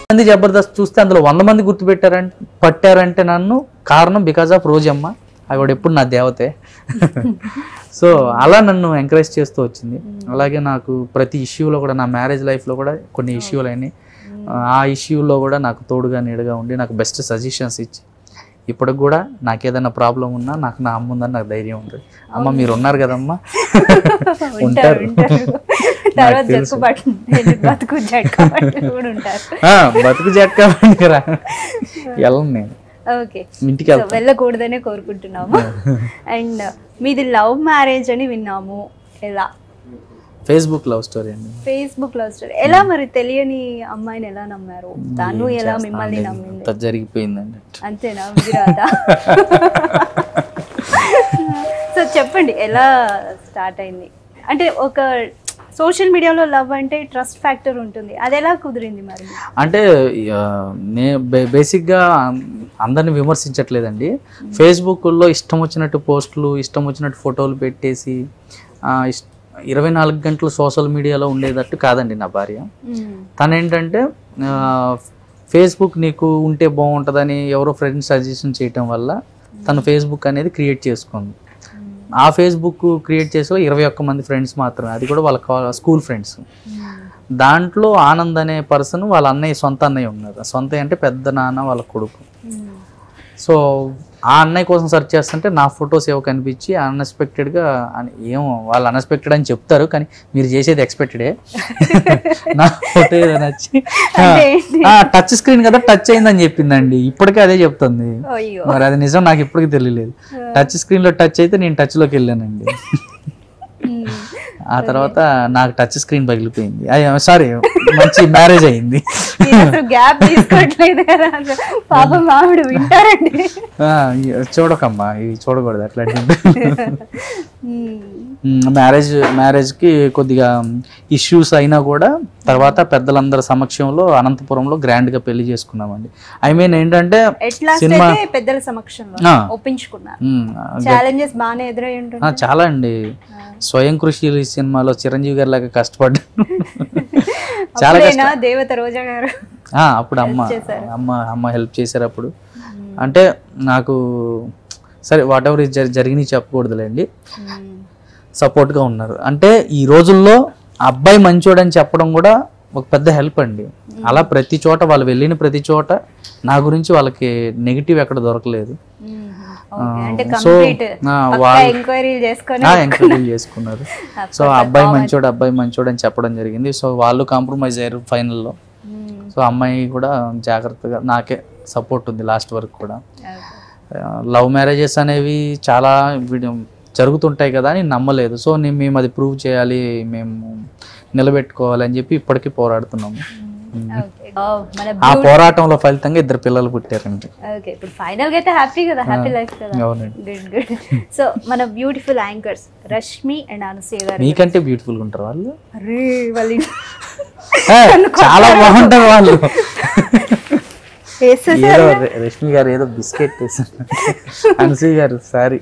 మంది జబర్దస్త్ చూస్తే అందులో 100 మంది పట్టారంటే నన్ను కారణం బికాజ్ ఆఫ్ రోజమ్మ. ఆవిడ ఎప్పుడు నా దేవతే. సో అలా నన్ను ఎంకరేజ్ చేస్తూ వచ్చింది. అలాగే నాకు ప్రతి ఇష్యూలో కూడా, నా మ్యారేజ్ లైఫ్లో కూడా కొన్ని ఇష్యూలు అయినాయి. ఆ ఇష్యూలో కూడా నాకు తోడుగా నీడుగా ఉండి నాకు బెస్ట్ సజెషన్స్ ఇచ్చి, ఇప్పటికి కూడా నాకు ఏదైనా ప్రాబ్లం ఉన్నా నాకు నా అమ్మ ఉందని నాకు ధైర్యం ఉంటుంది. అమ్మ మీరు ఉన్నారు కదమ్మా, ఉంటారు. బతుకు జట్కా వెళ్ళను నేను ఇంటికి వెళ్ళకూడదనే కోరుకుంటున్నాము. అండ్ మీది లవ్ మ్యారేజ్ అని విన్నాము. ఎలా? ఫేస్బుక్ లవ్ స్టోరీ అండి. Facebook love story. ఎలా మరి తెలియని అమ్మాయిని ఎలా నమ్మారు? తను ఎలా మిమ్మల్ని నమ్మింది? జరిగిపోయిందండి. అంతేనా? సో చెప్పండి, ఎలా స్టార్ట్ అయింది? అంటే ఒక సోషల్ మీడియాలో లవ్ అంటే ట్రస్ట్ ఫ్యాక్టర్ ఉంటుంది, అది ఎలా కుదిరింది మరి? అంటే బేసిక్గా అందరిని విమర్శించట్లేదండి. ఫేస్బుక్లో ఇష్టం వచ్చినట్టు పోస్టులు, ఇష్టం వచ్చినట్టు ఫోటోలు పెట్టేసి 24 గంటలు సోషల్ మీడియాలో ఉండేటట్టు కాదండి నా భార్య. తనేంటంటే ఫేస్బుక్ నీకు ఉంటే బాగుంటుందని ఎవరో ఫ్రెండ్స్ సజెషన్ చేయటం వల్ల తను ఫేస్బుక్ అనేది క్రియేట్ చేసుకుంది. ఆ ఫేస్బుక్ క్రియేట్ చేసే 21 మంది ఫ్రెండ్స్ మాత్రమే, అది కూడా వాళ్ళ స్కూల్ ఫ్రెండ్స్. దాంట్లో ఆనంద్ అనే పర్సన్ వాళ్ళ అన్నయ్య, సొంత అన్నయ్య ఉన్నారు. సొంత అంటే పెద్ద నాన్న వాళ్ళ కొడుకు. సో ఆ అన్నయ్య కోసం సెర్చ్ చేస్తుంటే నా ఫొటోస్ ఏవో కనిపించి అన్ఎక్స్పెక్టెడ్గా, ఏమో వాళ్ళు అన్ఎక్స్పెక్టెడ్ అని చెప్తారు కానీ మీరు చేసేది ఎక్స్పెక్టెడే. నా ఫోటో ఏదో నచ్చి టచ్ స్క్రీన్ కదా టచ్ అయిందని చెప్పిందండి. ఇప్పటికే అదే చెప్తుంది. మరి అది నిజం నాకు ఇప్పటికీ తెలియలేదు. టచ్ స్క్రీన్లో టచ్ అయితే నేను టచ్లోకి వెళ్ళానండి. ఆ తర్వాత నాకు టచ్ స్క్రీన్ పగిలిపోయింది. సారీ, మంచి మ్యారేజ్ అయింది. చూడకమ్మా, ఇవి చూడకూడదు అట్లాంటి. మ్యారేజ్కి కొద్దిగా ఇష్యూస్ అయినా కూడా తర్వాత పెద్దలందరి సమక్షంలో అనంతపురంలో గ్రాండ్గా పెళ్లి చేసుకున్నామండి. ఐ మీన్ ఏంటంటే సినిమా పెద్దల సమక్షంలో చాలా అండి. స్వయం కృషి సినిమాలో చిరంజీవి గారి లాగా కష్టపడ్డాను. చాలా దేవత రోజా గారు అప్పుడు అమ్మ హెల్ప్ చేశారు అప్పుడు. అంటే నాకు సరే వాట్ ఎవర్ జరిగినవి చెప్పకూడదులేండి, సపోర్ట్గా ఉన్నారు. అంటే ఈ రోజుల్లో అబ్బాయి మంచోడని చెప్పడం కూడా ఒక పెద్ద హెల్ప్ అండి. అలా ప్రతి చోట వాళ్ళు వెళ్ళిన ప్రతి చోట నా గురించి వాళ్ళకి నెగిటివ్ ఎక్కడ దొరకలేదు. సో ఎంక్వైరీలు చేసుకున్నారు. సో అబ్బాయి మంచోడు అని చెప్పడం జరిగింది. సో వాళ్ళు కాంప్రమైజ్ అయ్యారు ఫైనల్లో. సో అమ్మాయి కూడా జాగ్రత్తగా నాకే సపోర్ట్ ఉంది లాస్ట్ వరకు కూడా. లవ్ మ్యారేజెస్ అనేవి చాలా జరుగుతుంటాయి కదా అని నమ్మలేదు. సో మేము అది ప్రూవ్ చేయాలి, మేము నిలబెట్టుకోవాలి అని చెప్పి ఇప్పటికీ పోరాడుతున్నాము. ఆ పోరాటంలో ఫలితంగా 2 పిల్లలు పుట్టారండి. ఇప్పుడు ఫైనల్ గా అయితే హ్యాపీ కదా, హ్యాపీ లైఫ్ కదా. Good good. సో మన beautiful anchors Rashmi and Anasuya గారు మీకంటే బ్యూటిఫుల్ గా ఉంటారు వాళ్ళు. చాలా బాగుంటారు వాళ్ళు. రష్మి గారు ఏదో బిస్కెట్ వేసారు, అనసూయ గారు సారీ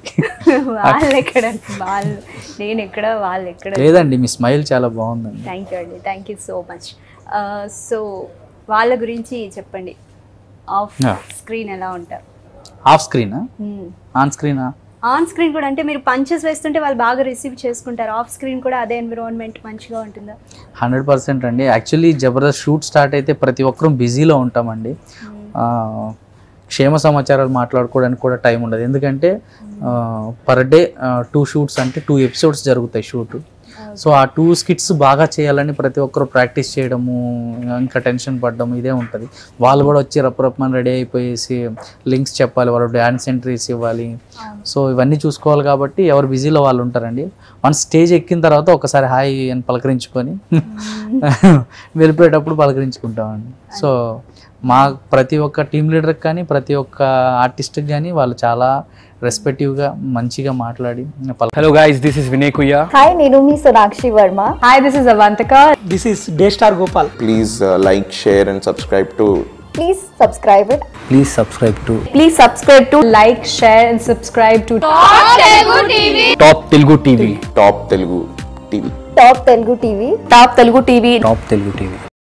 నేను ఎక్కడ వాళ్ళు ఎక్కడ లేదండి. మీ స్మైల్ చాలా బాగుందండి. థ్యాంక్ యూ అండి, thank you so much. So వాళ్ళ గురించి చెప్పండి. ఆఫ్ స్క్రీన్ ఎలా ఉంటారు? ఆఫ్ స్క్రీనా, ఆన్ స్క్రీనా? ఆన్ స్క్రీన్ కూడా అంటే మీరు పంచెస్ వేస్తుంటే వాళ్ళు బాగా రిసీవ్ చేసుకుంటారు. ఆఫ్ స్క్రీన్ కూడా అదే ఎన్విరాన్మెంట్ మంచిగా ఉంటుందా? 100% అండి. యాక్చువల్లీ జబర్దస్త్ షూట్ స్టార్ట్ అయితే ప్రతి ఒక్కరూ బిజీలో ఉంటామండి. క్షేమ సమాచారాలు మాట్లాడుకోవడానికి కూడా టైం ఉండదు. ఎందుకంటే పర్ డే 2 షూట్స్ అంటే 2 ఎపిసోడ్స్ జరుగుతాయి షూట్. సో ఆ 2 స్కిట్స్ బాగా చేయాలని ప్రతి ఒక్కరు ప్రాక్టీస్ చేయడము, ఇంకా టెన్షన్ పడడము ఇదే ఉంటుంది. వాళ్ళు కూడా వచ్చి రప్పరప్పని రెడీ అయిపోయేసి లింక్స్ చెప్పాలి, వాళ్ళు డ్యాన్స్ ఎంట్రీస్ ఇవ్వాలి. సో ఇవన్నీ చూసుకోవాలి కాబట్టి ఎవరు బిజీలో వాళ్ళు ఉంటారండి. వన్ స్టేజ్ ఎక్కిన తర్వాత ఒకసారి హాయ్ అని పలకరించుకొని వెళ్ళిపోయేటప్పుడు పలకరించుకుంటామండి. సో మా ప్రతి ఒక్క టీమ్ లీడర్కి కానీ ప్రతి ఒక్క ఆర్టిస్ట్కి కానీ వాళ్ళు చాలా రెస్పెక్టివ్గా మంచిగా మాట్లాడి. Hello guys, this is Vinay Kuyya. Hi, నేను మీ Sonakshi Varma. Hi, this is Avantika. This is day star Gopal. Please like, share and subscribe to. Please subscribe it. Please subscribe to. Please subscribe to. Like, share and subscribe to Top Telugu TV. Top Telugu TV. Top Telugu TV. Top Telugu TV. Top Telugu TV. Top Telugu TV.